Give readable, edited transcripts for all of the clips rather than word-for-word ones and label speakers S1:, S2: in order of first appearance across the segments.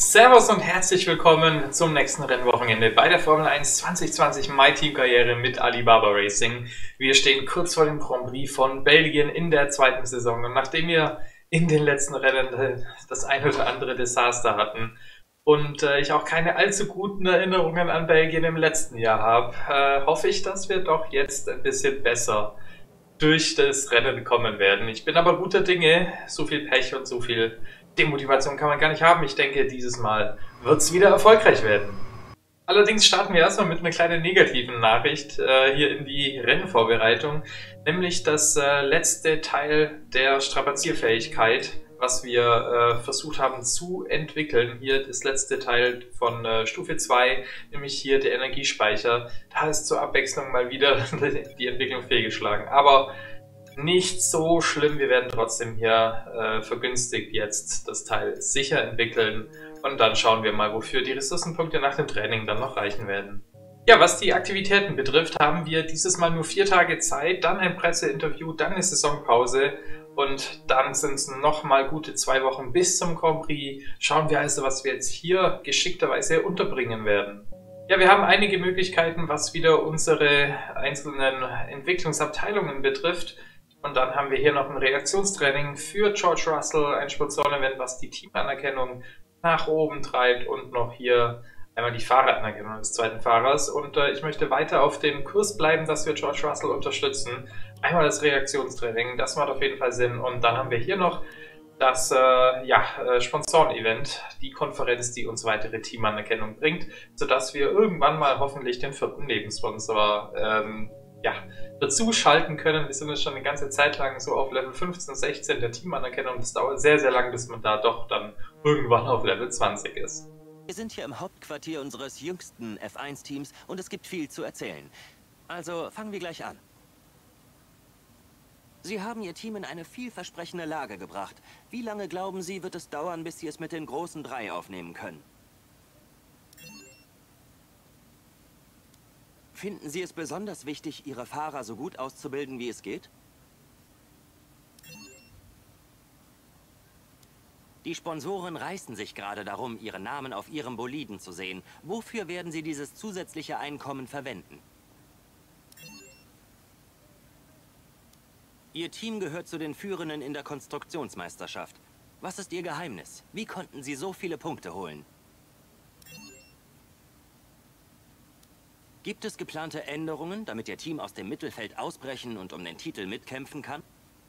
S1: Servus und herzlich willkommen zum nächsten Rennwochenende bei der Formel 1 2020 My Team Karriere mit Alibaba Racing. Wir stehen kurz vor dem Grand Prix von Belgien in der zweiten Saison und nachdem wir in den letzten Rennen das ein oder andere Desaster hatten und ich auch keine allzu guten Erinnerungen an Belgien im letzten Jahr habe, hoffe ich, dass wir doch jetzt ein bisschen besser durch das Rennen kommen werden. Ich bin aber guter Dinge, so viel Pech und so viel Demotivation kann man gar nicht haben. Ich denke, dieses Mal wird es wieder erfolgreich werden. Allerdings starten wir erstmal mit einer kleinen negativen Nachricht hier in die Rennvorbereitung, nämlich das letzte Teil der Strapazierfähigkeit, was wir versucht haben zu entwickeln. Hier das letzte Teil von Stufe 2, nämlich hier der Energiespeicher. Da ist zur Abwechslung mal wieder die Entwicklung fehlgeschlagen. Aber nicht so schlimm, wir werden trotzdem hier vergünstigt jetzt das Teil sicher entwickeln und dann schauen wir mal, wofür die Ressourcenpunkte nach dem Training dann noch reichen werden. Ja, was die Aktivitäten betrifft, haben wir dieses Mal nur 4 Tage Zeit, dann ein Presseinterview, dann eine Saisonpause und dann sind es nochmal gute 2 Wochen bis zum Grand Prix. Schauen wir also, was wir jetzt hier geschickterweise unterbringen werden. Ja, wir haben einige Möglichkeiten, was wieder unsere einzelnen Entwicklungsabteilungen betrifft. Und dann haben wir hier noch ein Reaktionstraining für George Russell, ein Sponsoren-Event, was die Teamanerkennung nach oben treibt und noch hier einmal die Fahreranerkennung des zweiten Fahrers. Und ich möchte weiter auf dem Kurs bleiben, dass wir George Russell unterstützen. Einmal das Reaktionstraining, das macht auf jeden Fall Sinn. Und dann haben wir hier noch das Sponsoren-Event, die Konferenz, die uns weitere Teamanerkennung bringt, sodass wir irgendwann mal hoffentlich den 4. Nebensponsor dazu schalten können. Wir sind jetzt schon eine ganze Zeit lang so auf Level 15, 16 der Teamanerkennung. Das dauert sehr, sehr lang, bis man da doch dann irgendwann auf Level 20 ist.
S2: Wir sind hier im Hauptquartier unseres jüngsten F1-Teams und es gibt viel zu erzählen. Also fangen wir gleich an. Sie haben Ihr Team in eine vielversprechende Lage gebracht. Wie lange glauben Sie, wird es dauern, bis Sie es mit den großen 3 aufnehmen können? Finden Sie es besonders wichtig, Ihre Fahrer so gut auszubilden, wie es geht? Die Sponsoren reißen sich gerade darum, Ihren Namen auf Ihrem Boliden zu sehen. Wofür werden Sie dieses zusätzliche Einkommen verwenden? Ihr Team gehört zu den Führenden in der Konstruktionsmeisterschaft. Was ist Ihr Geheimnis? Wie konnten Sie so viele Punkte holen? Gibt es geplante Änderungen, damit Ihr Team aus dem Mittelfeld ausbrechen und um den Titel mitkämpfen kann?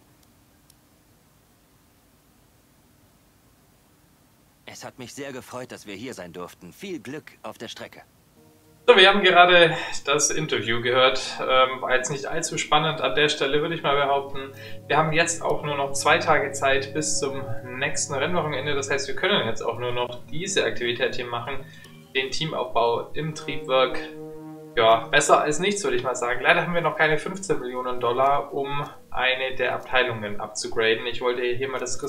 S2: Es hat mich sehr gefreut, dass wir hier sein durften. Viel Glück auf der Strecke.
S1: So, wir haben gerade das Interview gehört. War jetzt nicht allzu spannend an der Stelle, würde ich mal behaupten. Wir haben jetzt auch nur noch 2 Tage Zeit bis zum nächsten Rennwochenende. Das heißt, wir können jetzt auch nur noch diese Aktivität hier machen. Den Teamaufbau im Triebwerk. Ja, besser als nichts, würde ich mal sagen. Leider haben wir noch keine 15 Millionen Dollar, um eine der Abteilungen abzugraden. Ich wollte hier mal das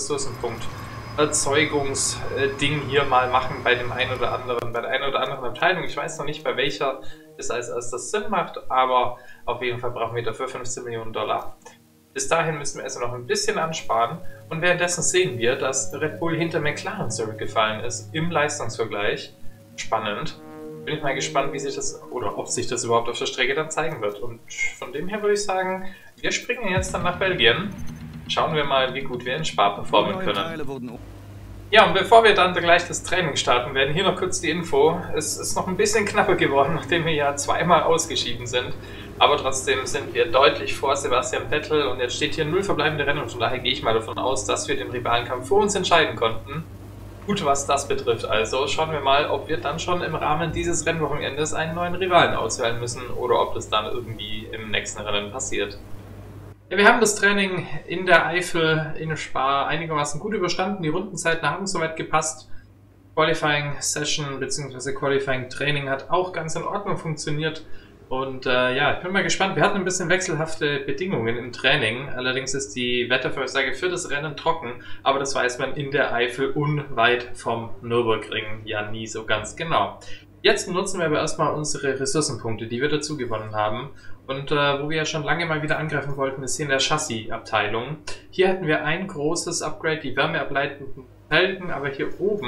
S1: Ressourcenpunkt-Erzeugungsding hier mal machen bei dem einen oder anderen, bei der einen oder anderen Abteilung. Ich weiß noch nicht, bei welcher es als erstes Sinn macht, aber auf jeden Fall brauchen wir dafür 15 Millionen Dollar. Bis dahin müssen wir also noch ein bisschen ansparen und währenddessen sehen wir, dass Red Bull hinter McLaren zurückgefallen ist im Leistungsvergleich. Spannend. Bin ich mal gespannt, wie sich das, oder ob sich das überhaupt auf der Strecke dann zeigen wird. Und von dem her würde ich sagen, wir springen jetzt dann nach Belgien. Schauen wir mal, wie gut wir in Spa performen können. Ja, und bevor wir dann gleich das Training starten werden, hier noch kurz die Info. Es ist noch ein bisschen knapper geworden, nachdem wir ja 2-mal ausgeschieden sind. Aber trotzdem sind wir deutlich vor Sebastian Vettel und jetzt steht hier 0 verbleibende Rennen. Und von daher gehe ich mal davon aus, dass wir den Rivalenkampf für uns entscheiden konnten. Gut, was das betrifft also, schauen wir mal, ob wir dann schon im Rahmen dieses Rennwochenendes einen neuen Rivalen auswählen müssen oder ob das dann irgendwie im nächsten Rennen passiert. Ja, wir haben das Training in der Eifel in Spa einigermaßen gut überstanden, die Rundenzeiten haben soweit gepasst. Qualifying Session bzw. Qualifying Training hat auch ganz in Ordnung funktioniert. Und ja, ich bin mal gespannt. Wir hatten ein bisschen wechselhafte Bedingungen im Training. Allerdings ist die Wettervorhersage für das Rennen trocken. Aber das weiß man in der Eifel unweit vom Nürburgring ja nie so ganz genau. Jetzt nutzen wir aber erstmal unsere Ressourcenpunkte, die wir dazu gewonnen haben. Und wo wir ja schon lange mal wieder angreifen wollten, ist hier in der Chassis-Abteilung. Hier hätten wir ein großes Upgrade, die wärmeableitenden Felgen, aber hier oben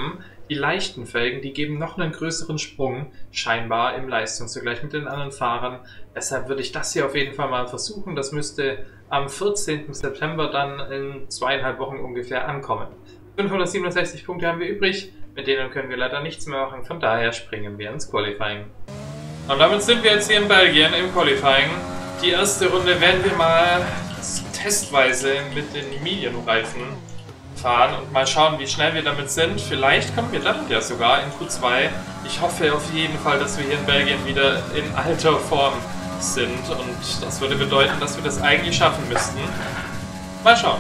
S1: Die leichten Felgen, die geben noch einen größeren Sprung, scheinbar im Leistungsvergleich mit den anderen Fahrern. Deshalb würde ich das hier auf jeden Fall mal versuchen. Das müsste am 14. September dann in 2,5 Wochen ungefähr ankommen. 567 Punkte haben wir übrig, mit denen können wir leider nichts mehr machen, von daher springen wir ins Qualifying. Und damit sind wir jetzt hier in Belgien im Qualifying. Die erste Runde werden wir mal testweise mit den Medium-Reifen fahren und mal schauen, wie schnell wir damit sind. Vielleicht kommen wir dann ja sogar in Q2. Ich hoffe auf jeden Fall, dass wir hier in Belgien wieder in alter Form sind und das würde bedeuten, dass wir das eigentlich schaffen müssten. Mal schauen.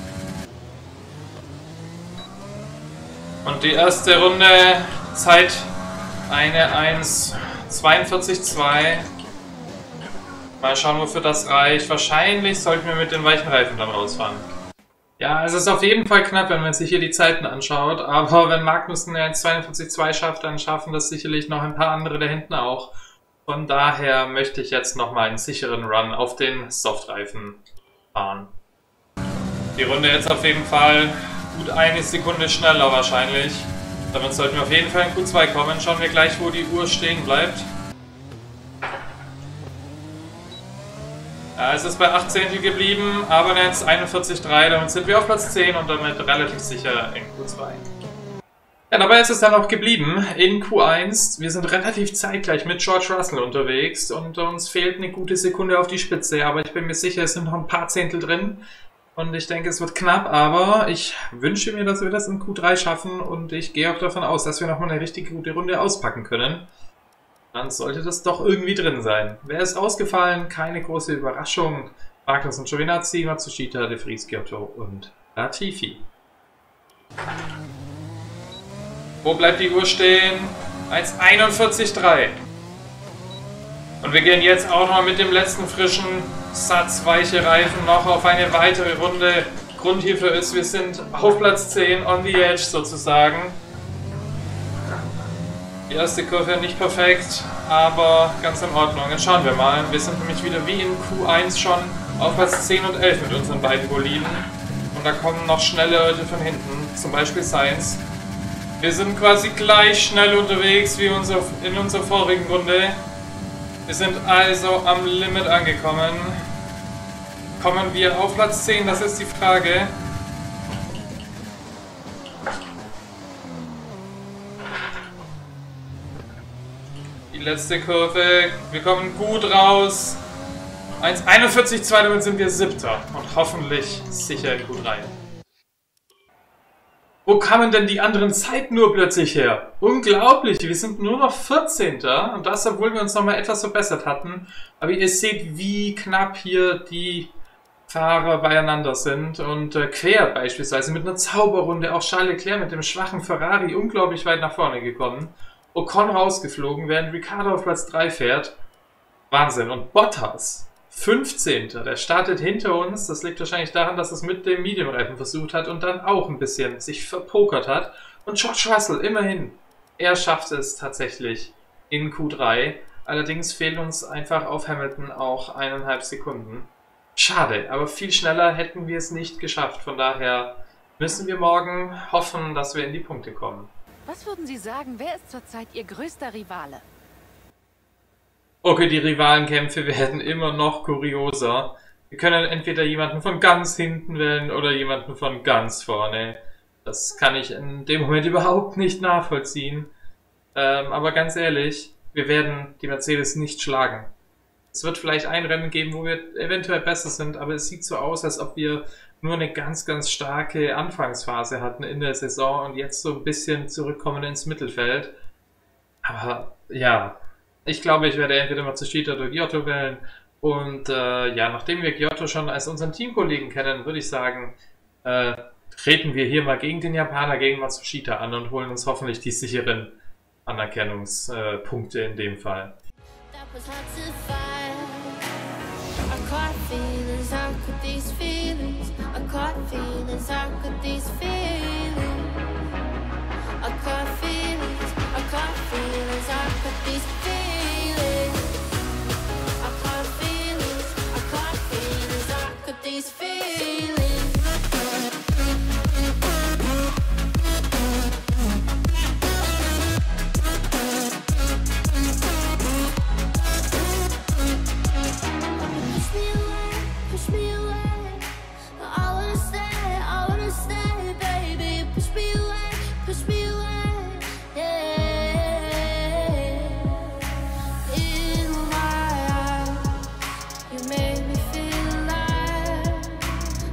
S1: Und die erste Runde, Zeit eine 1:42,2. Mal schauen, wofür das reicht. Wahrscheinlich sollten wir mit den weichen Reifen dann rausfahren. Ja, es ist auf jeden Fall knapp, wenn man sich hier die Zeiten anschaut. Aber wenn Magnussen eine 1:42,2 schafft, dann schaffen das sicherlich noch ein paar andere da hinten auch. Von daher möchte ich jetzt nochmal einen sicheren Run auf den Softreifen fahren. Die Runde jetzt auf jeden Fall gut eine Sekunde schneller wahrscheinlich. Damit sollten wir auf jeden Fall in Q2 kommen. Schauen wir gleich, wo die Uhr stehen bleibt. Ja, es ist bei 8 Zehntel geblieben, aber jetzt 41,3. Damit sind wir auf Platz 10 und damit relativ sicher in Q2. Ja, dabei ist es dann auch geblieben in Q1. Wir sind relativ zeitgleich mit George Russell unterwegs und uns fehlt eine gute Sekunde auf die Spitze. Aber ich bin mir sicher, es sind noch ein paar Zehntel drin. Und ich denke, es wird knapp, aber ich wünsche mir, dass wir das in Q3 schaffen und ich gehe auch davon aus, dass wir nochmal eine richtig gute Runde auspacken können. Dann sollte das doch irgendwie drin sein. Wer ist ausgefallen? Keine große Überraschung. Magnussen, Giovinazzi, Matsushita, De Vries, Giotto und Latifi. Wo bleibt die Uhr stehen? 1:41,3. Und wir gehen jetzt auch noch mit dem letzten frischen Satz weiche Reifen noch auf eine weitere Runde. Grund hierfür ist, wir sind auf Platz 10, on the edge sozusagen. Die erste Kurve nicht perfekt, aber ganz in Ordnung. Jetzt schauen wir mal. Wir sind nämlich wieder wie in Q1 schon auf Platz 10 und 11 mit unseren beiden Boliden. Und da kommen noch schnelle Leute von hinten, zum Beispiel Sainz. Wir sind quasi gleich schnell unterwegs wie in unserer vorigen Runde. Wir sind also am Limit angekommen. Kommen wir auf Platz 10? Das ist die Frage. Die letzte Kurve. Wir kommen gut raus. 1:41,2, damit sind wir 7. Und hoffentlich sicher in Q3. Wo kamen denn die anderen Zeiten nur plötzlich her? Unglaublich, wir sind nur noch 14. Und das, obwohl wir uns nochmal etwas verbessert hatten. Aber ihr seht, wie knapp hier die Fahrer beieinander sind. Und Quer beispielsweise mit einer Zauberrunde, auch Charles Leclerc mit dem schwachen Ferrari unglaublich weit nach vorne gekommen. Ocon rausgeflogen, während Ricciardo auf Platz 3 fährt. Wahnsinn. Und Bottas, 15. Der startet hinter uns. Das liegt wahrscheinlich daran, dass es mit dem Medium-Reifen versucht hat und dann auch ein bisschen sich verpokert hat. Und George Russell, immerhin, er schafft es tatsächlich in Q3. Allerdings fehlen uns einfach auf Hamilton auch 1,5 Sekunden. Schade, aber viel schneller hätten wir es nicht geschafft. Von daher müssen wir morgen hoffen, dass wir in die Punkte kommen.
S3: Was würden Sie sagen, wer ist zurzeit Ihr größter Rivale?
S1: Okay, die Rivalenkämpfe werden immer noch kurioser. Wir können entweder jemanden von ganz hinten wählen oder jemanden von ganz vorne. Das kann ich in dem Moment überhaupt nicht nachvollziehen. Aber ganz ehrlich, wir werden die Mercedes nicht schlagen. Es wird vielleicht ein Rennen geben, wo wir eventuell besser sind, aber es sieht so aus, als ob wir nur eine ganz, ganz starke Anfangsphase hatten in der Saison und jetzt so ein bisschen zurückkommen ins Mittelfeld. Aber ja, ich glaube, ich werde entweder Matsushita oder Giotto wählen. Und ja, nachdem wir Giotto schon als unseren Teamkollegen kennen, würde ich sagen, treten wir hier mal gegen den Japaner, gegen Matsushita an und holen uns hoffentlich die sicheren Anerkennungspunkte in dem Fall.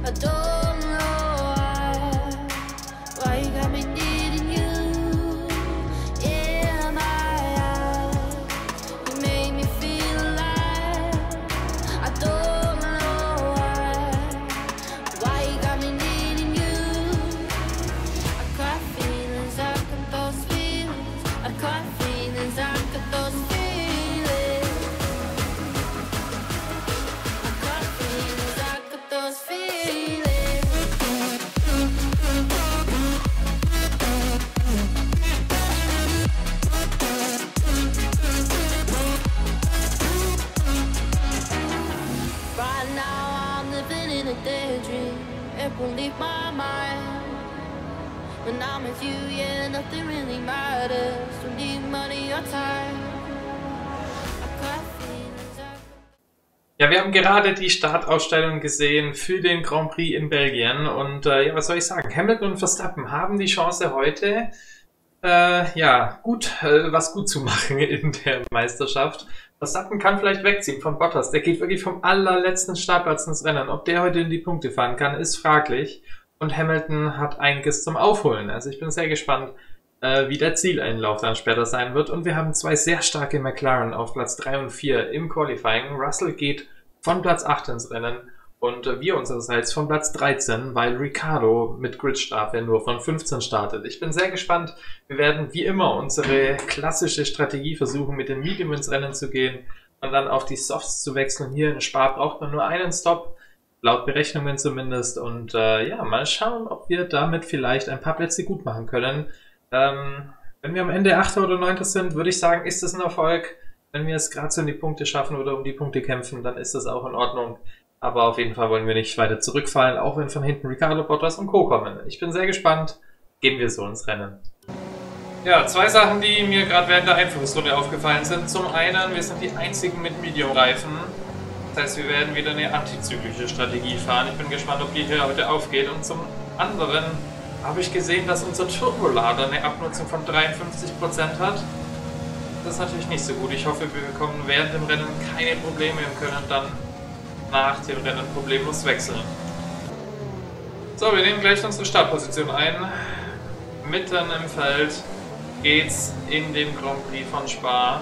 S4: I don't know why you got me needing you in my eyes. You made me feel alive. I don't know why you got me needing you. I caught feelings, I got those feelings. I caught feelings, I got those feelings. It won't leave my mind. When I'm with you, yeah, nothing really matters. Don't need money or time.
S1: Ja, wir haben gerade die Startausstellung gesehen für den Grand Prix in Belgien und ja, was soll ich sagen? Hamilton und Verstappen haben die Chance heute, ja, was gut zu machen in der Meisterschaft. Verstappen kann vielleicht wegziehen von Bottas. Der geht wirklich vom allerletzten Startplatz ins Rennen. Ob der heute in die Punkte fahren kann, ist fraglich. Und Hamilton hat einiges zum Aufholen. Also ich bin sehr gespannt, wie der Zieleinlauf dann später sein wird. Und wir haben zwei sehr starke McLaren auf Platz 3 und 4 im Qualifying. Russell geht von Platz 8 ins Rennen und wir unsererseits von Platz 13, weil Ricciardo mit Gridstrafe nur von 15 startet. Ich bin sehr gespannt. Wir werden wie immer unsere klassische Strategie versuchen, mit dem Medium ins Rennen zu gehen und dann auf die Softs zu wechseln. Hier in Spa braucht man nur einen Stop, laut Berechnungen zumindest. Und ja, mal schauen, ob wir damit vielleicht ein paar Plätze gut machen können. Wenn wir am Ende 8. oder 9. sind, würde ich sagen, ist das ein Erfolg. Wenn wir es gerade so in die Punkte schaffen oder um die Punkte kämpfen, dann ist das auch in Ordnung. Aber auf jeden Fall wollen wir nicht weiter zurückfallen, auch wenn von hinten Ricciardo, Bottas und Co. kommen. Ich bin sehr gespannt. Gehen wir so ins Rennen. Ja, zwei Sachen, die mir gerade während der Einführungsrunde aufgefallen sind. Zum einen, wir sind die einzigen mit Medium-Reifen. Das heißt, wir werden wieder eine antizyklische Strategie fahren. Ich bin gespannt, ob die hier heute aufgeht. Und zum anderen habe ich gesehen, dass unser Turbolader eine Abnutzung von 53% hat. Das ist natürlich nicht so gut. Ich hoffe, wir bekommen während dem Rennen keine Probleme und können dann nach dem Rennen problemlos wechseln. So, wir nehmen gleich unsere Startposition ein. Mitten im Feld geht's in den Grand Prix von Spa.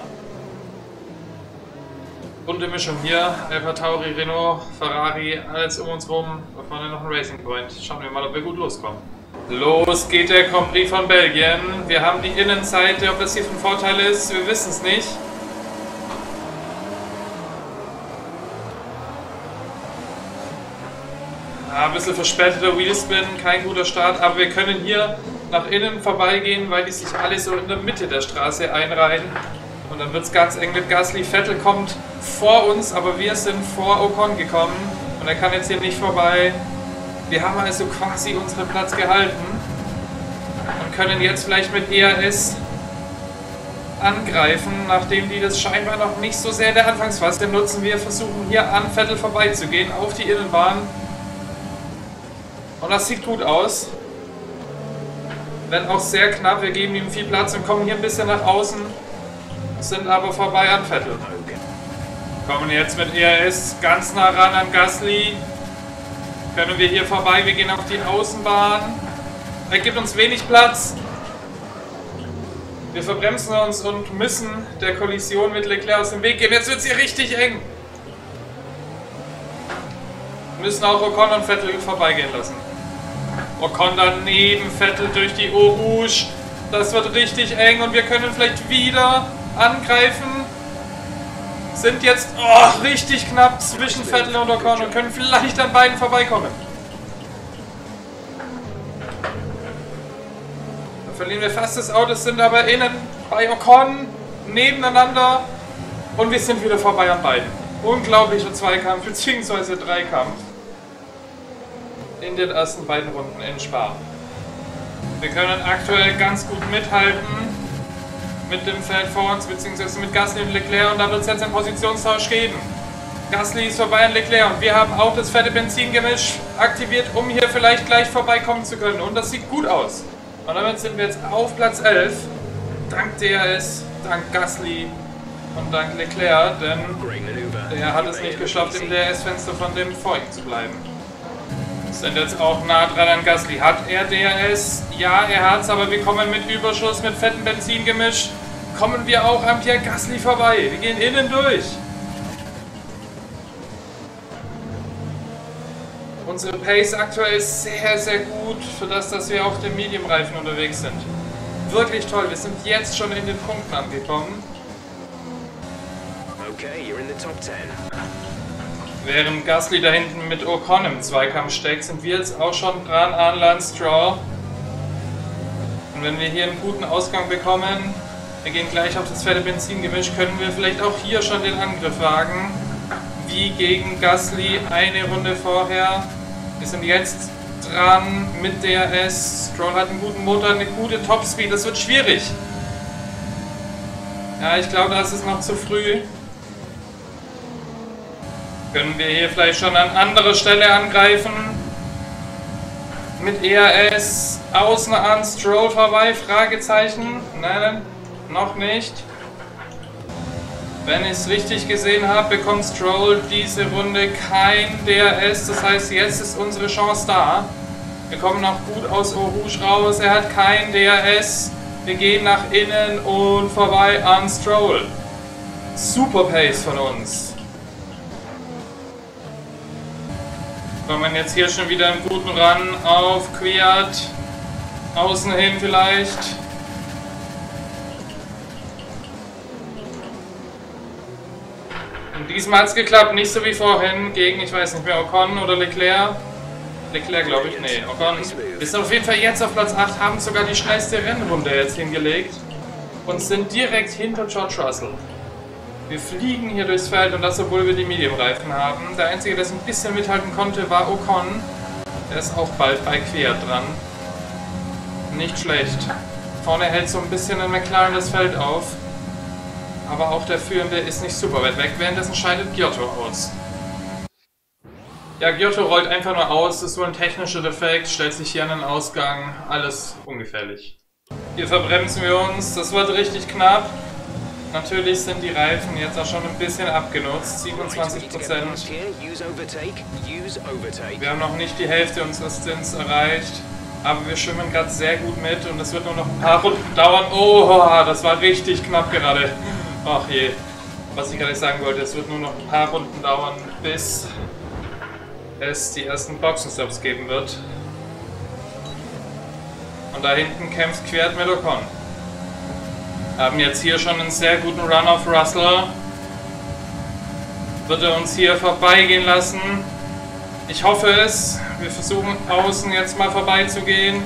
S1: Bunte Mischung hier, Alpha Tauri, Renault, Ferrari, alles um uns rum. Da vorne noch ein Racing Point. Schauen wir mal, ob wir gut loskommen. Los geht der Grand Prix von Belgien. Wir haben die Innenseite, ob das hier von Vorteil ist, wir wissen es nicht. Ein bisschen verspäteter Wheelspin, kein guter Start, aber wir können hier nach innen vorbeigehen, weil die sich alle so in der Mitte der Straße einreihen. Und dann wird es ganz eng mit Gasly. Vettel kommt vor uns, aber wir sind vor Ocon gekommen und er kann jetzt hier nicht vorbei. Wir haben also quasi unseren Platz gehalten und können jetzt vielleicht mit ERS angreifen, nachdem die das scheinbar noch nicht so sehr in der Anfangsphase nutzen. Wir versuchen hier an Vettel vorbeizugehen auf die Innenbahn. Und das sieht gut aus. Wenn auch sehr knapp, wir geben ihm viel Platz und kommen hier ein bisschen nach außen, sind aber vorbei an Vettel. Kommen jetzt mit ERS ganz nah ran an Gasly. Können wir hier vorbei, wir gehen auf die Außenbahn. Er gibt uns wenig Platz. Wir verbremsen uns und müssen der Kollision mit Leclerc aus dem Weg gehen. Jetzt wird es hier richtig eng. Wir müssen auch Ocon und Vettel vorbeigehen lassen. Ocon daneben, Vettel durch die Eau Rouge. Das wird richtig eng und wir können vielleicht wieder angreifen. Sind jetzt richtig knapp zwischen Vettel und Ocon und können vielleicht an beiden vorbeikommen. Da verlieren wir fast das Auto, sind aber innen bei Ocon nebeneinander und wir sind wieder vorbei an beiden. Unglaublicher Zweikampf bzw. Dreikampf in den ersten beiden Runden in Spa. Wir können aktuell ganz gut mithalten mit dem Feld vor uns, beziehungsweise mit Gasly und Leclerc, und da wird es jetzt einen Positionstausch geben. Gasly ist vorbei an Leclerc und wir haben auch das fette Benzingemisch aktiviert, um hier vielleicht gleich vorbeikommen zu können, und das sieht gut aus. Und damit sind wir jetzt auf Platz 11, dank DRS, dank Gasly und dank Leclerc, denn der hat es nicht geschafft, im DRS-Fenster von dem vor ihm zu bleiben. Sind jetzt auch nah dran an Gasly. Hat er DRS? Ja, er hat's, aber wir kommen mit Überschuss, mit fettem Benzingemisch. Kommen wir auch an Pierre Gasly vorbei. Wir gehen innen durch. Unsere Pace aktuell ist sehr, sehr gut für das, dass wir auf dem Medium-Reifen unterwegs sind. Wirklich toll. Wir sind jetzt schon in den Punkten angekommen.
S5: Okay, you're in the top 10.
S1: Während Gasly da hinten mit Ocon im Zweikampf steckt, sind wir jetzt auch schon dran an Lance Stroll. Und wenn wir hier einen guten Ausgang bekommen, wir gehen gleich auf das fette Benzingemisch, können wir vielleicht auch hier schon den Angriff wagen. Wie gegen Gasly eine Runde vorher. Wir sind jetzt dran mit DRS. Stroll hat einen guten Motor, eine gute Topspeed. Das wird schwierig. Ja, ich glaube, das ist noch zu früh. Können wir hier vielleicht schon an anderer Stelle angreifen? Mit ERS außen an Stroll vorbei? Fragezeichen? Nein, noch nicht. Wenn ich es richtig gesehen habe, bekommt Stroll diese Runde kein DRS. Das heißt, jetzt ist unsere Chance da. Wir kommen noch gut aus Eau Rouge raus. Er hat kein DRS. Wir gehen nach innen und vorbei an Stroll. Super Pace von uns. Kommen jetzt hier schon wieder einen guten Run auf Kwiat. Außen hin vielleicht. Und diesmal hat es geklappt, nicht so wie vorhin gegen, ich weiß nicht mehr, Ocon oder Leclerc. Leclerc glaube ich, nee, Ocon. Wir sind auf jeden Fall jetzt auf Platz 8, haben sogar die schnellste Rennrunde jetzt hingelegt. Und sind direkt hinter George Russell. Wir fliegen hier durchs Feld und das, obwohl wir die Medium-Reifen haben. Der Einzige, der es ein bisschen mithalten konnte, war Ocon. Der ist auch bald bei Kwiat dran. Nicht schlecht. Vorne hält so ein bisschen ein McLaren das Feld auf. Aber auch der Führende ist nicht super weit weg. Währenddessen scheidet Giotto aus. Ja, Giotto rollt einfach nur aus. Das ist wohl ein technischer Defekt. Stellt sich hier an den Ausgang. Alles ungefährlich. Hier verbremsen wir uns. Das wird richtig knapp. Natürlich sind die Reifen jetzt auch schon ein bisschen abgenutzt, 27%. Wir haben noch nicht die Hälfte unseres Stints erreicht, aber wir schwimmen gerade sehr gut mit und es wird nur noch ein paar Runden dauern. Oh, das war richtig knapp gerade. Ach je, was ich gerade sagen wollte, es wird nur noch ein paar Runden dauern, bis es die ersten Boxenstops geben wird. Und da hinten kämpft Kwiat mit Ocon. Haben jetzt hier schon einen sehr guten Run auf Russell. Wird er uns hier vorbeigehen lassen? Ich hoffe es. Wir versuchen außen jetzt mal vorbeizugehen.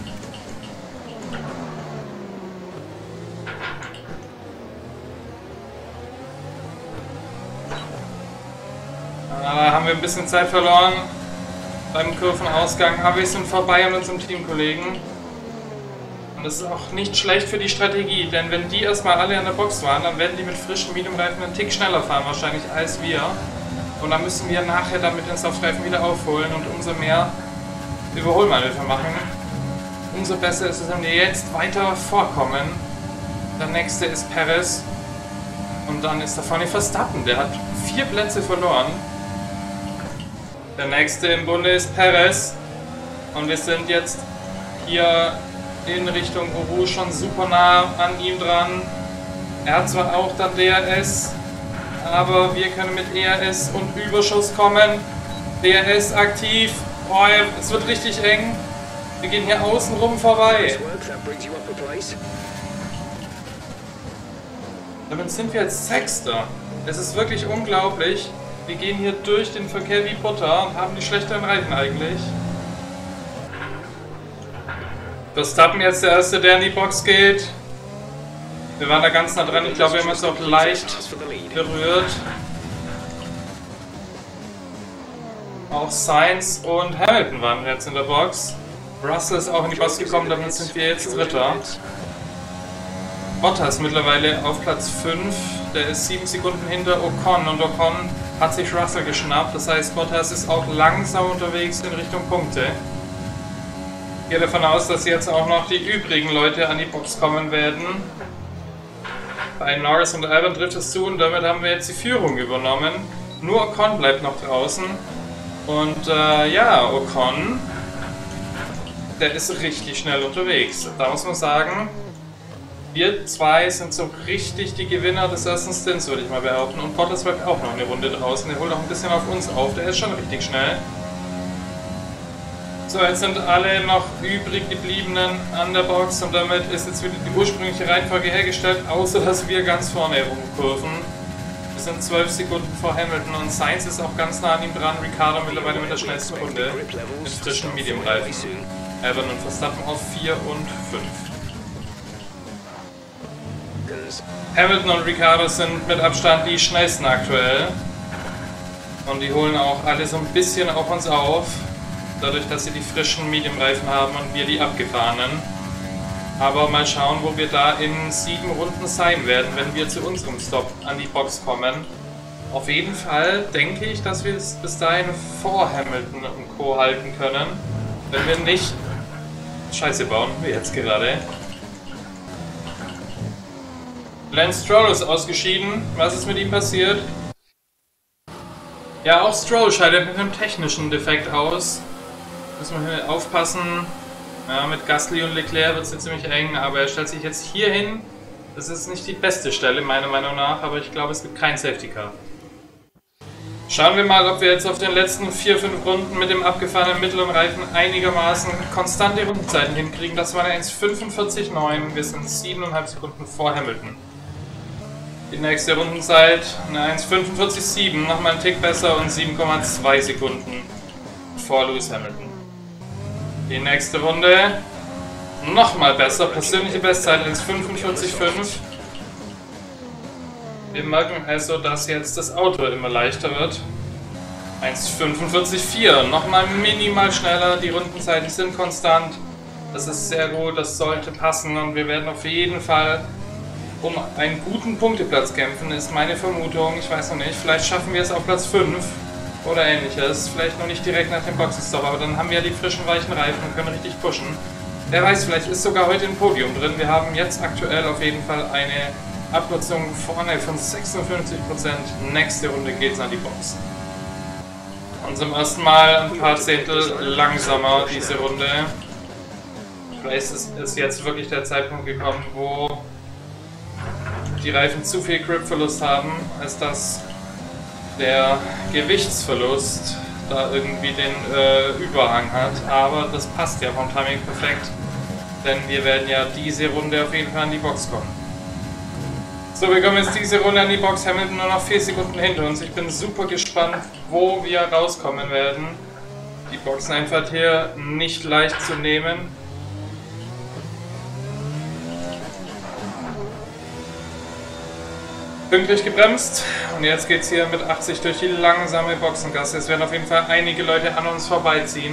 S1: Da haben wir ein bisschen Zeit verloren beim Kurvenausgang, aber wir sind vorbei an unserem Teamkollegen. Und das ist auch nicht schlecht für die Strategie, denn wenn die erstmal alle an der Box waren, dann werden die mit frischen Medium-Reifen einen Tick schneller fahren wahrscheinlich als wir. Und dann müssen wir nachher dann mit den Softreifen wieder aufholen und umso mehr Überholmanöver machen, umso besser ist es, wenn wir jetzt weiter vorkommen. Der nächste ist Perez und dann ist da vorne Verstappen, der hat 4 Plätze verloren. Der nächste im Bunde ist Perez und wir sind jetzt hier in Richtung Eau Rouge schon super nah an ihm dran. Er hat zwar auch dann DRS, aber wir können mit ERS und Überschuss kommen. DRS aktiv. Boah, es wird richtig eng. Wir gehen hier außen rum vorbei. Damit sind wir jetzt Sechster. Es ist wirklich unglaublich. Wir gehen hier durch den Verkehr wie Butter und haben die schlechteren Reifen eigentlich. Verstappen jetzt der Erste, der in die Box geht. Wir waren da ganz nah dran. Ich glaube, wir haben uns auch leicht berührt. Auch Sainz und Hamilton waren jetzt in der Box. Russell ist auch in die Box gekommen, damit sind wir jetzt Dritter. Bottas mittlerweile auf Platz 5. Der ist 7 Sekunden hinter Ocon und Ocon hat sich Russell geschnappt. Das heißt, Bottas ist auch langsam unterwegs in Richtung Punkte. Ich gehe davon aus, dass jetzt auch noch die übrigen Leute an die Box kommen werden. Bei Norris und Albon trifft es zu und damit haben wir jetzt die Führung übernommen. Nur Ocon bleibt noch draußen. Und ja, Ocon, der ist richtig schnell unterwegs. Da muss man sagen, wir zwei sind so richtig die Gewinner des ersten Stints, würde ich mal behaupten. Und Bottas bleibt auch noch eine Runde draußen. Der holt auch ein bisschen auf uns auf. Der ist schon richtig schnell. So, jetzt sind alle noch übrig gebliebenen an der Box und damit ist jetzt wieder die ursprüngliche Reihenfolge hergestellt, außer dass wir ganz vorne rumkurven. Wir sind 12 Sekunden vor Hamilton und Sainz ist auch ganz nah an ihm dran. Ricciardo mittlerweile mit der schnellsten Runde mit frischen Medium-Reifen. Albon und Verstappen auf 4 und 5. Hamilton und Ricciardo sind mit Abstand die schnellsten aktuell. Und die holen auch alle so ein bisschen auf uns auf. Dadurch, dass sie die frischen Medium-Reifen haben und wir die abgefahrenen. Aber mal schauen, wo wir da in 7 Runden sein werden, wenn wir zu unserem Stop an die Box kommen. Auf jeden Fall denke ich, dass wir es bis dahin vor Hamilton und Co. halten können. Wenn wir nicht Scheiße bauen, wie jetzt gerade. Lance Stroll ist ausgeschieden. Was ist mit ihm passiert? Ja, auch Stroll scheidet mit einem technischen Defekt aus. Müssen wir aufpassen. Ja, mit Gasly und Leclerc wird es jetzt ziemlich eng, aber er stellt sich jetzt hier hin. Das ist nicht die beste Stelle, meiner Meinung nach, aber ich glaube, es gibt kein Safety Car. Schauen wir mal, ob wir jetzt auf den letzten 4-5 Runden mit dem abgefahrenen mittleren Reifen einigermaßen konstante Rundenzeiten hinkriegen. Das war eine 1,45,9. Wir sind 7,5 Sekunden vor Hamilton. Die nächste Rundenzeit eine 1,45,7, nochmal einen Tick besser und 7,2 Sekunden vor Lewis Hamilton. Die nächste Runde nochmal besser, persönliche Bestzeit 1,45,5. Wir merken also, dass jetzt das Auto immer leichter wird. 1,45,4, nochmal minimal schneller, die Rundenzeiten sind konstant. Das ist sehr gut, das sollte passen und wir werden auf jeden Fall um einen guten Punkteplatz kämpfen, ist meine Vermutung. Ich weiß noch nicht, vielleicht schaffen wir es auf Platz 5 oder ähnliches. Vielleicht noch nicht direkt nach dem Boxenstopp, aber dann haben wir ja die frischen, weichen Reifen und können richtig pushen. Wer weiß, vielleicht ist sogar heute ein Podium drin. Wir haben jetzt aktuell auf jeden Fall eine Abnutzung vorne von 56%. Nächste Runde geht's an die Box. Und zum ersten Mal ein paar Zehntel langsamer diese Runde. Vielleicht ist jetzt wirklich der Zeitpunkt gekommen, wo die Reifen zu viel Grip-Verlust haben, als dass der Gewichtsverlust da irgendwie den Überhang hat. Aber das passt ja vom Timing perfekt, denn wir werden ja diese Runde auf jeden Fall an die Box kommen. So, wir kommen jetzt diese Runde an die Box. Hamilton nur noch 4 Sekunden hinter uns. Ich bin super gespannt, wo wir rauskommen werden. Die Boxeneinfahrt hier nicht leicht zu nehmen. Pünktlich gebremst und jetzt geht es hier mit 80 durch die langsame Boxengasse. Es werden auf jeden Fall einige Leute an uns vorbeiziehen.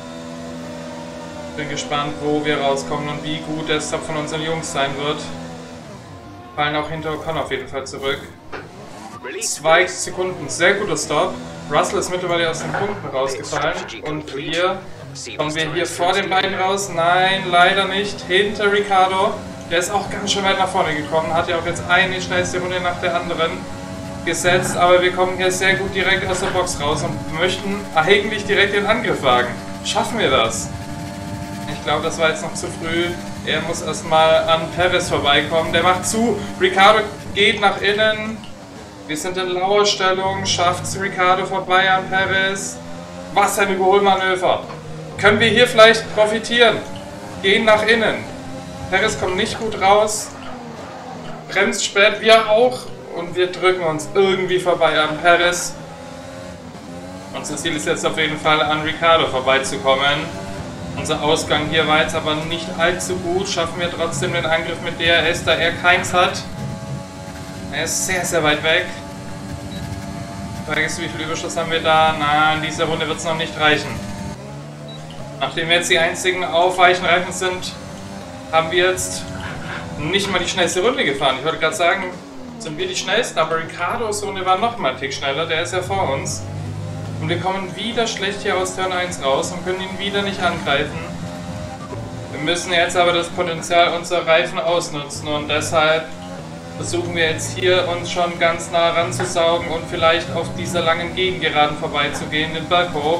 S1: Bin gespannt, wo wir rauskommen und wie gut der Stop von unseren Jungs sein wird. Fallen auch hinter Ocon auf jeden Fall zurück. 2 Sekunden, sehr guter Stop. Russell ist mittlerweile aus den Punkten rausgefallen und kommen wir hier vor den beiden raus? Nein, leider nicht. Hinter Ricciardo. Der ist auch ganz schön weit nach vorne gekommen, hat ja auch jetzt eine schnellste Runde nach der anderen gesetzt, aber wir kommen hier sehr gut direkt aus der Box raus und möchten eigentlich direkt den Angriff wagen. Schaffen wir das? Ich glaube, das war jetzt noch zu früh. Er muss erstmal an Perez vorbeikommen. Der macht zu. Ricciardo geht nach innen. Wir sind in Lauerstellung. Schafft es Ricciardo vorbei an Perez. Was ein Überholmanöver. Können wir hier vielleicht profitieren? Gehen nach innen. Perez kommt nicht gut raus, bremst spät, wir auch und wir drücken uns irgendwie vorbei an Perez. Unser Ziel ist jetzt auf jeden Fall an Ricciardo vorbeizukommen. Unser Ausgang hier war jetzt aber nicht allzu gut, schaffen wir trotzdem den Angriff mit DRS, da er keins hat. Er ist sehr, sehr weit weg. Die Frage ist, wie viel Überschuss haben wir da? Na, in dieser Runde wird es noch nicht reichen. Nachdem wir jetzt die einzigen aufweichen Reifen sind, haben wir jetzt nicht mal die schnellste Runde gefahren. Ich wollte gerade sagen, sind wir die schnellsten, aber Ricciardos Runde war noch mal ein Tick schneller, der ist ja vor uns. Und wir kommen wieder schlecht hier aus Turn 1 raus und können ihn wieder nicht angreifen. Wir müssen jetzt aber das Potenzial unserer Reifen ausnutzen und deshalb versuchen wir jetzt hier uns schon ganz nah ranzusaugen und vielleicht auf dieser langen Gegengeraden vorbeizugehen, den Berg hoch.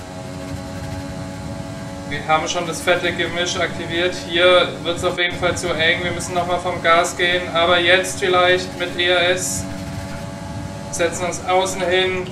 S1: Wir haben schon das fette Gemisch aktiviert. Hier wird es auf jeden Fall zu eng. Wir müssen nochmal vom Gas gehen. Aber jetzt vielleicht mit ERS. Setzen uns außen hin.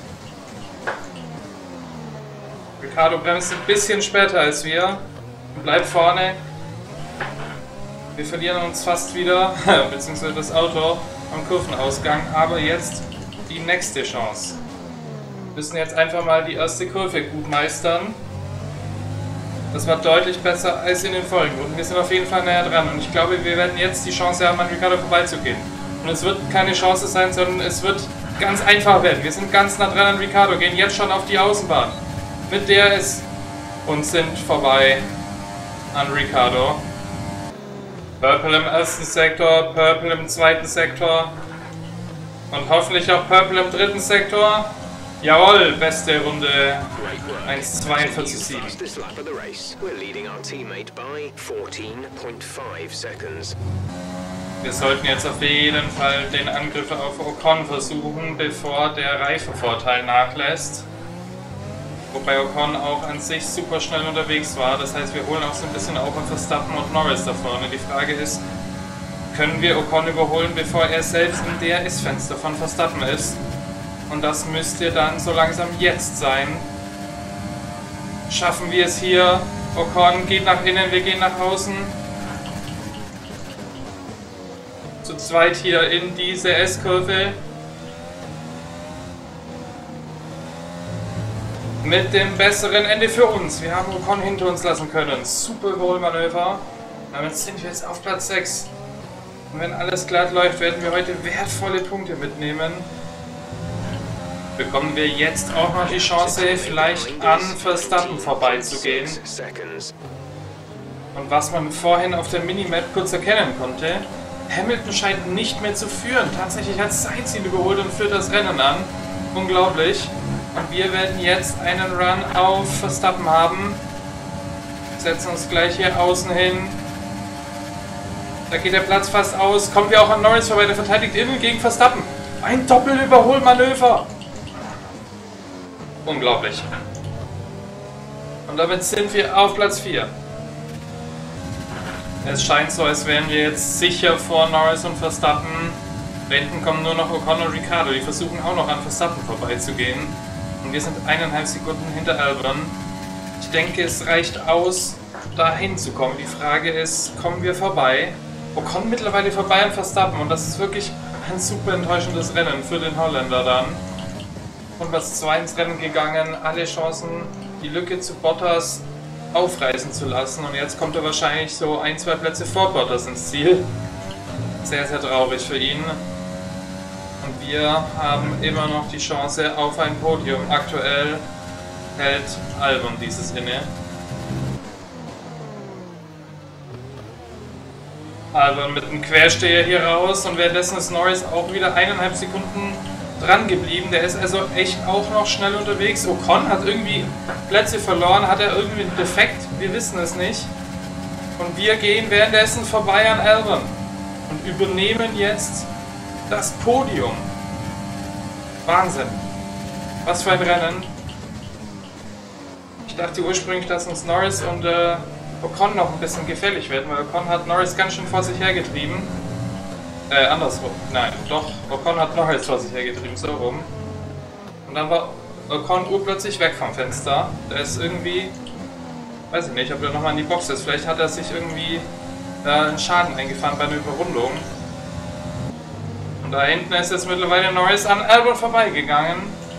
S1: Ricciardo bremst ein bisschen später als wir. Bleibt vorne. Wir verlieren uns fast wieder, beziehungsweise das Auto am Kurvenausgang. Aber jetzt die nächste Chance. Wir müssen jetzt einfach mal die erste Kurve gut meistern. Das war deutlich besser als in den vorigen Runden. Wir sind auf jeden Fall näher dran und ich glaube, wir werden jetzt die Chance haben, an Ricciardo vorbeizugehen. Und es wird keine Chance sein, sondern es wird ganz einfach werden. Wir sind ganz nah dran an Ricciardo, gehen jetzt schon auf die Außenbahn, mit der es und sind vorbei an Ricciardo. Purple im ersten Sektor, Purple im zweiten Sektor und hoffentlich auch Purple im dritten Sektor. Jawohl, beste Runde 1:42,7. Wir sollten jetzt auf jeden Fall den Angriff auf Ocon versuchen, bevor der Reifenvorteil nachlässt. Wobei Ocon auch an sich super schnell unterwegs war. Das heißt, wir holen auch so ein bisschen auf an Verstappen und Norris da vorne. Die Frage ist, können wir Ocon überholen, bevor er selbst im DRS-Fenster von Verstappen ist? Und das müsste dann so langsam jetzt sein. Schaffen wir es hier? Ocon geht nach innen, wir gehen nach außen. Zu zweit hier in diese S-Kurve. Mit dem besseren Ende für uns. Wir haben Ocon hinter uns lassen können. Super Überholmanöver. Damit sind wir jetzt auf Platz 6. Und wenn alles glatt läuft, werden wir heute wertvolle Punkte mitnehmen. Bekommen wir jetzt auch noch die Chance, vielleicht an Verstappen vorbeizugehen. Und was man vorhin auf der Minimap kurz erkennen konnte, Hamilton scheint nicht mehr zu führen. Tatsächlich hat Sainz ihn überholt und führt das Rennen an. Unglaublich. Und wir werden jetzt einen Run auf Verstappen haben. Setzen uns gleich hier außen hin. Da geht der Platz fast aus. Kommen wir auch an Norris vorbei, der verteidigt innen gegen Verstappen. Ein Doppelüberholmanöver. Unglaublich. Und damit sind wir auf Platz 4. Es scheint so, als wären wir jetzt sicher vor Norris und Verstappen. Da hinten kommen nur noch Ocon und Ricciardo. Die versuchen auch noch an Verstappen vorbeizugehen. Und wir sind 1,5 Sekunden hinter Albon. Ich denke, es reicht aus, da hinzukommen. Die Frage ist, kommen wir vorbei? Ocon mittlerweile vorbei an Verstappen. Und das ist wirklich ein super enttäuschendes Rennen für den Holländer dann. Von Platz 2 ins Rennen gegangen, alle Chancen, die Lücke zu Bottas aufreißen zu lassen. Und jetzt kommt er wahrscheinlich so 1-2 Plätze vor Bottas ins Ziel. Sehr, sehr traurig für ihn. Und wir haben immer noch die Chance auf ein Podium. Aktuell hält Albon dieses inne. Albon mit einem Quersteher hier raus und währenddessen ist Norris auch wieder 1,5 Sekunden dran geblieben. Der ist also echt auch noch schnell unterwegs. Ocon hat irgendwie Plätze verloren. Hat er irgendwie einen Defekt? Wir wissen es nicht. Und wir gehen währenddessen vorbei an Albon und übernehmen jetzt das Podium. Wahnsinn. Was für ein Rennen. Ich dachte ursprünglich, dass uns Norris und Ocon noch ein bisschen gefährlich werden, weil Ocon hat Norris ganz schön vor sich hergetrieben. Andersrum. Nein, doch. Ocon hat Norris vor sich hergetrieben, so rum. Und dann war Ocon urplötzlich weg vom Fenster. Der ist irgendwie... Weiß ich nicht, ob er nochmal in die Box ist. Vielleicht hat er sich irgendwie einen Schaden eingefahren bei einer Überrundung. Und da hinten ist jetzt mittlerweile Norris an Albon vorbeigegangen.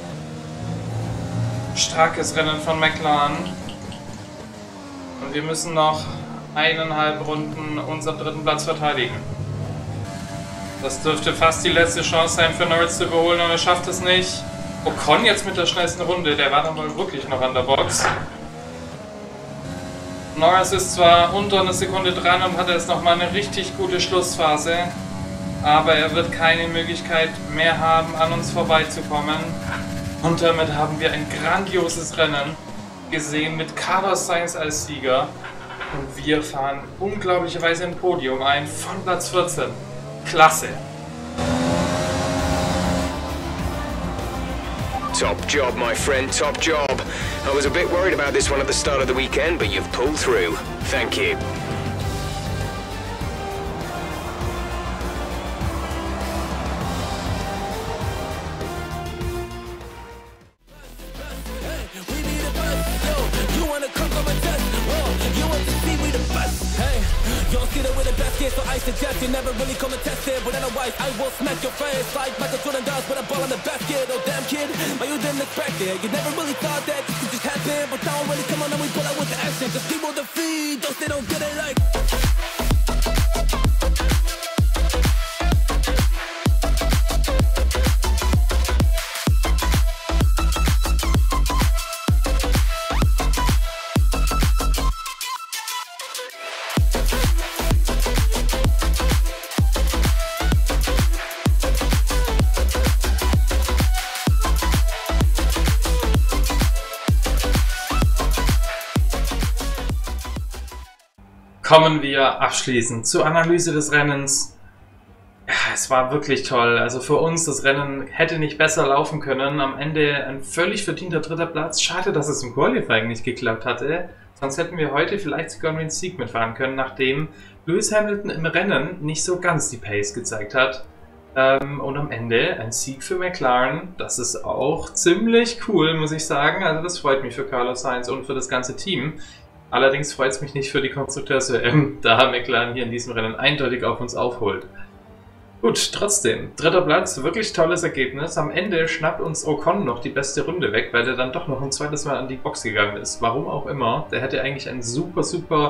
S1: Starkes Rennen von McLaren. Und wir müssen noch 1,5 Runden unseren dritten Platz verteidigen. Das dürfte fast die letzte Chance sein für Norris zu überholen, und er schafft es nicht. Ocon jetzt mit der schnellsten Runde, der war dann wohl wirklich noch an der Box. Norris ist zwar unter einer Sekunde dran und hat jetzt nochmal eine richtig gute Schlussphase, aber er wird keine Möglichkeit mehr haben, an uns vorbeizukommen. Und damit haben wir ein grandioses Rennen gesehen mit Carlos Sainz als Sieger. Und wir fahren unglaublicherweise ein Podium ein von Platz 14. Klasse.
S5: Top job, my friend, top job. I was a bit worried about this one at the start of the weekend, but you've pulled through. Thank you.
S6: So I suggest you never really come and test it, but otherwise I will smack your face like Michael Jordan does with a ball in the basket. Oh damn kid, but you didn't expect it. You never really thought that this could just happen, but now really come on and we pull out with the action. Just people the feed, those they don't get it like.
S1: Kommen wir abschließend zur Analyse des Rennens. Ja, es war wirklich toll. Also für uns, das Rennen hätte nicht besser laufen können. Am Ende ein völlig verdienter 3. Platz. Schade, dass es im Qualifying nicht geklappt hatte. Sonst hätten wir heute vielleicht sogar nur den Sieg mitfahren können, nachdem Lewis Hamilton im Rennen nicht so ganz die Pace gezeigt hat. Und am Ende ein Sieg für McLaren. Das ist auch ziemlich cool, muss ich sagen. Also das freut mich für Carlos Sainz und für das ganze Team. Allerdings freut es mich nicht für die Konstrukteurs-WM, da McLaren hier in diesem Rennen eindeutig auf uns aufholt. Gut, trotzdem, 3. Platz, wirklich tolles Ergebnis. Am Ende schnappt uns Ocon noch die beste Runde weg, weil der dann doch noch ein zweites Mal an die Box gegangen ist. Warum auch immer, der hätte eigentlich einen super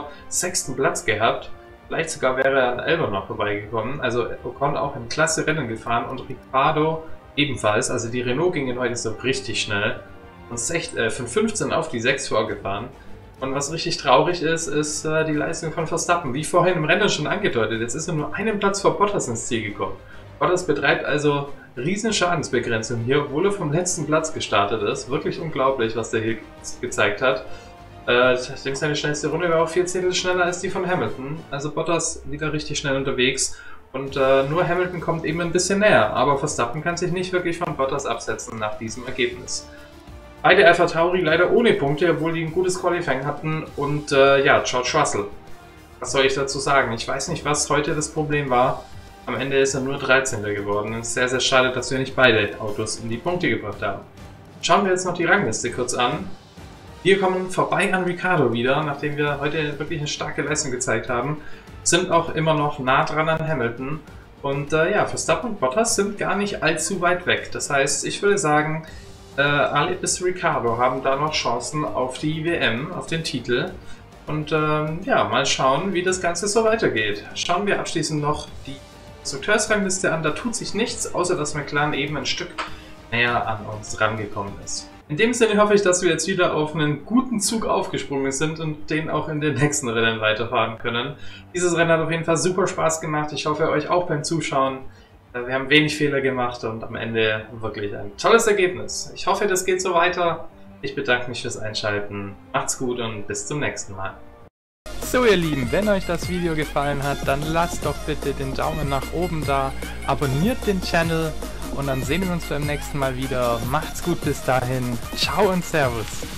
S1: 6. Platz gehabt. Vielleicht sogar wäre er an Albon noch vorbeigekommen. Also Ocon auch ein klasse Rennen gefahren und Ricciardo ebenfalls. Also die Renault gingen heute so richtig schnell. Und von 15 auf die 6 vorgefahren. Und was richtig traurig ist, ist die Leistung von Verstappen. Wie vorhin im Rennen schon angedeutet, jetzt ist er nur einen Platz vor Bottas ins Ziel gekommen. Bottas betreibt also riesen Schadensbegrenzung hier, obwohl er vom letzten Platz gestartet ist. Wirklich unglaublich, was der hier gezeigt hat. Ich denke, seine schnellste Runde war auch 4 Zehntel schneller als die von Hamilton. Also Bottas wieder richtig schnell unterwegs. Und nur Hamilton kommt eben ein bisschen näher. Aber Verstappen kann sich nicht wirklich von Bottas absetzen nach diesem Ergebnis. Beide AlphaTauri leider ohne Punkte, obwohl die ein gutes Qualifying hatten. Und ja, George Russell. Was soll ich dazu sagen? Ich weiß nicht, was heute das Problem war. Am Ende ist er nur 13. geworden. Es ist sehr, sehr schade, dass wir nicht beide Autos in die Punkte gebracht haben. Schauen wir jetzt noch die Rangliste kurz an. Wir kommen vorbei an Ricciardo wieder, nachdem wir heute wirklich eine starke Leistung gezeigt haben. Sind auch immer noch nah dran an Hamilton. Und ja, Verstappen und Bottas sind gar nicht allzu weit weg. Das heißt, ich würde sagen, alle bis Ricciardo haben da noch Chancen auf die WM, auf den Titel. Und ja, mal schauen, wie das Ganze so weitergeht. Schauen wir abschließend noch die Konstrukteursrangliste an. Da tut sich nichts, außer dass McLaren eben ein Stück näher an uns rangekommen ist. In dem Sinne hoffe ich, dass wir jetzt wieder auf einen guten Zug aufgesprungen sind und den auch in den nächsten Rennen weiterfahren können. Dieses Rennen hat auf jeden Fall super Spaß gemacht. Ich hoffe, euch auch beim Zuschauen. Wir haben wenig Fehler gemacht und am Ende wirklich ein tolles Ergebnis. Ich hoffe, das geht so weiter. Ich bedanke mich fürs Einschalten. Macht's gut und bis zum nächsten Mal.
S7: So ihr Lieben, wenn euch das Video gefallen hat, dann lasst doch bitte den Daumen nach oben da, abonniert den Channel und dann sehen wir uns beim nächsten Mal wieder. Macht's gut bis dahin. Ciao und Servus.